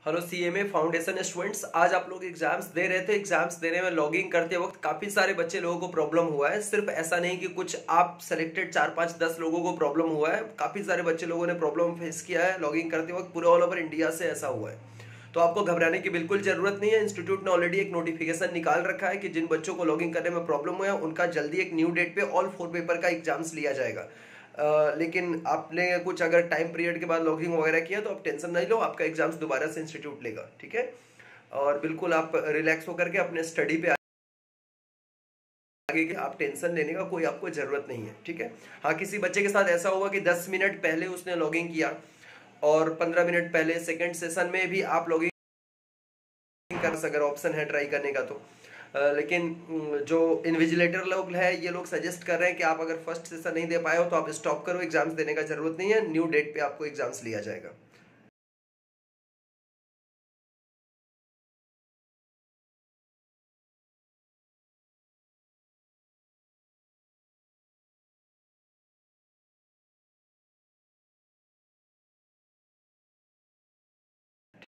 Hello CMA foundation students, आज आप लोग एग्जाम्स दे रहे थे। एग्जाम्स देने में लॉगिंग करते वक्त काफी सारे बच्चे लोगों को प्रॉब्लम हुआ है। सिर्फ ऐसा नहीं कि कुछ आप सेलेक्टेड 4 5 10 लोगों को प्रॉब्लम हुआ है, काफी सारे बच्चे लोगों ने प्रॉब्लम फेस किया है लॉगिंग करते वक्त। पूरे ऑल ओवर इंडिया से ऐसा हुआ है, तो आपको घबराने की बिल्कुल जरूरत नहीं है। इंस्टीट्यूट ने ऑलरेडी एक नोटिफिकेशन निकाल रखा है कि जिन बच्चों को लॉगिंग करने में प्रॉब्लम हुआ है उनका जल्दी एक न्यू डेट पे ऑल 4 पेपर का एग्जाम्स लिया जाएगा। लेकिन आपने कुछ अगर टाइम पीरियड के बाद लॉगिंग वगैरह किया तो आप टेंशन नहीं लो, आपका एग्जाम्स दोबारा से इंस्टीट्यूट लेगा, ठीक है। और बिल्कुल आप रिलैक्स होकर के अपने स्टडी पे आगे के आप टेंशन लेने का कोई आपको जरूरत नहीं है, ठीक है। हाँ, किसी बच्चे के साथ ऐसा हुआ कि 10 मिनट पहले उसने लॉगिंग किया और 15 मिनट पहले सेकेंड सेशन में भी आप लॉगिंग कर, अगर ऑप्शन है ट्राई करने का तो। लेकिन जो इन्विजिलेटर लोग है ये लोग सजेस्ट कर रहे हैं कि आप अगर फर्स्ट सेशन नहीं दे पाए हो तो आप स्टॉप करो, एग्जाम्स देने का जरूरत नहीं है, न्यू डेट पे आपको एग्जाम्स लिया जाएगा।